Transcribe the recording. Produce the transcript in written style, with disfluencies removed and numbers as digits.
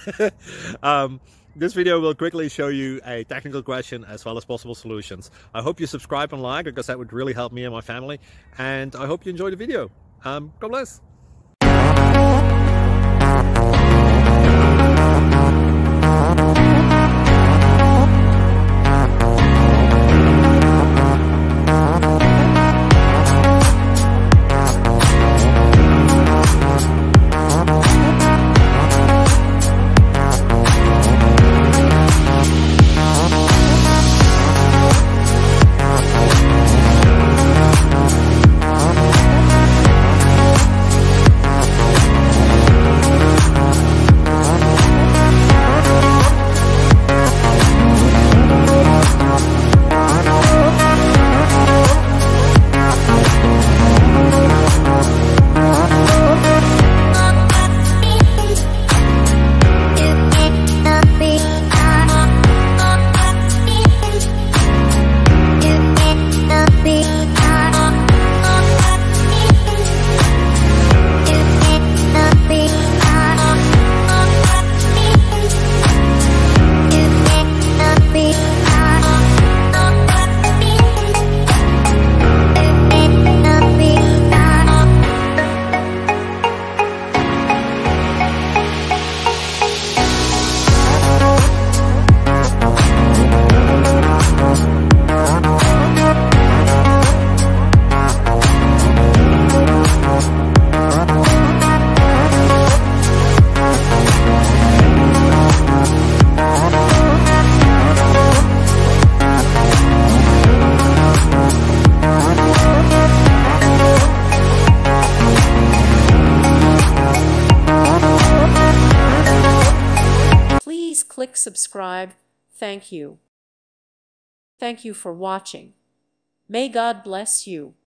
This video will quickly show you a technical question as well as possible solutions. I hope you subscribe and like, because that would really help me and my family. And I hope you enjoy the video. God bless. Please click subscribe. Thank you. Thank you for watching. May God bless you.